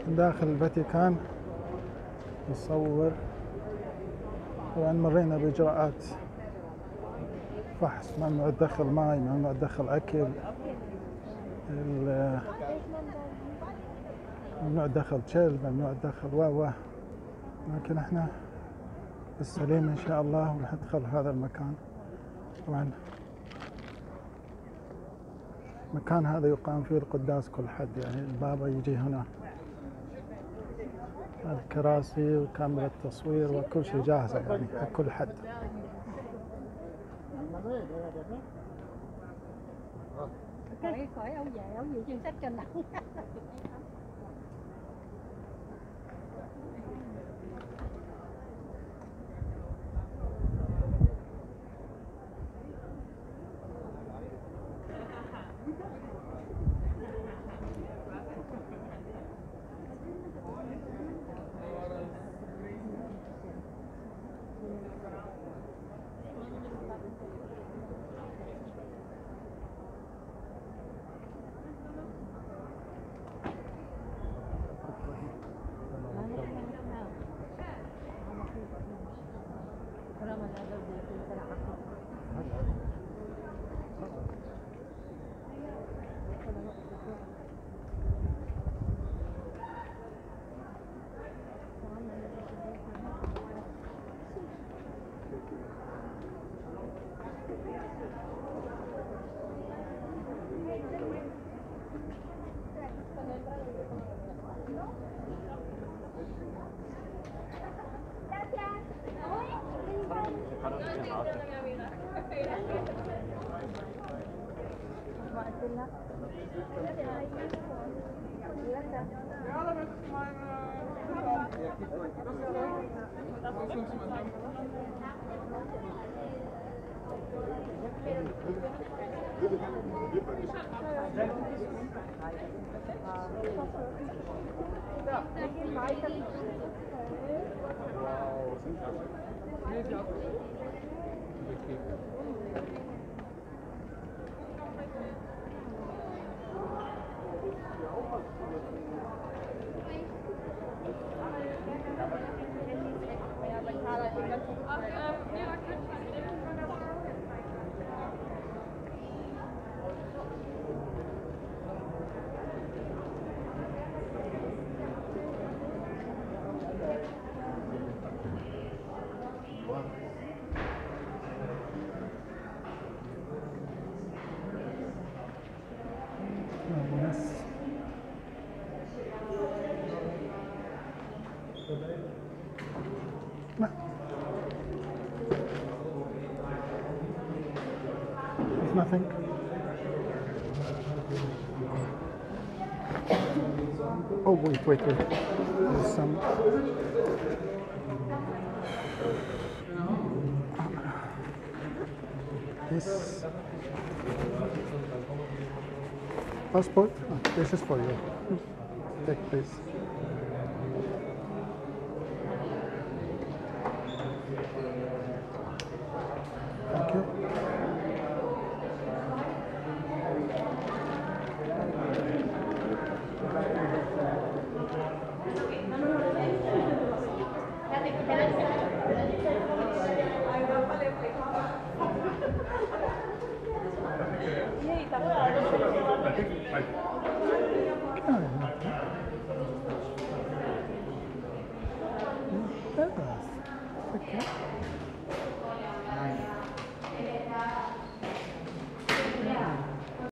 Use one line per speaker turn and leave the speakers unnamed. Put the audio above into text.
داخل الفاتيكان نصور. طبعا مرينا بإجراءات فحص، ممنوع تدخل ماي، ممنوع تدخل أكل، ممنوع تدخل كلب، ممنوع تدخل لكن احنا بالسليم إن شاء الله وراح ندخل هذا المكان. طبعا المكان هذا يقام فيه القداس كل حد، يعني البابا يجي هنا، الكراسي وكاميرا التصوير وكل شيء جاهزة يعني حق كل حد. There's nothing. Oh, wait. There's some. This passport. Oh, this is for you. Take this.